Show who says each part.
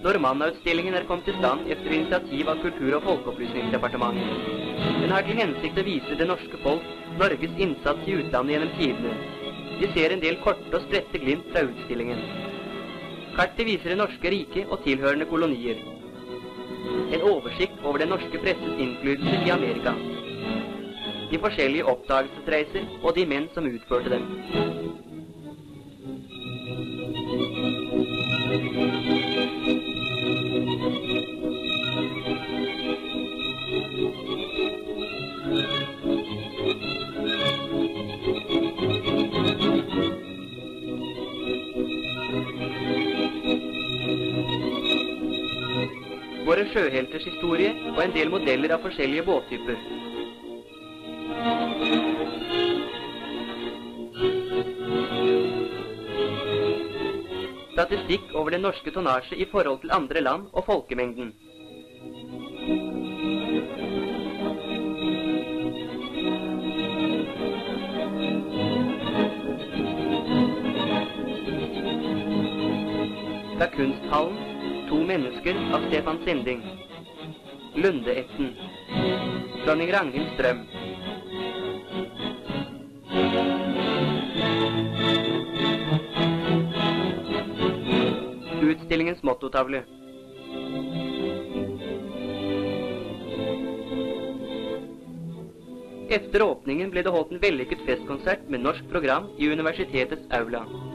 Speaker 1: Normanna-utstillingen kommet til stand efter initiativ av Kultur- og Folkeopplysningsdepartementet. Den har til hensikt å vise det norske folk Norges innsats i utlandet gjennom tidene. Vi ser en del korte og spredte glimt fra utstillingen. Kartet viser det norske riket og tilhørende kolonier. En oversikt over den norske presses innflytelse i Amerika. De forskjellige oppdagelsesreiser og de menn som utførte dem. Våre sjøhelters historie og en del modeller av forskjellige båttyper. Statistikk over den norske tonnasje i forhold til andre land og folkemengden. Fra Kunsthallen, To mennesker av Stefan Sinding. Lundeætten. Dronning Ragnhild Strøm. Utstillingens mottotavle. Efter åpningen ble det holdt en vellykket festkonsert med norsk program i universitetets aula.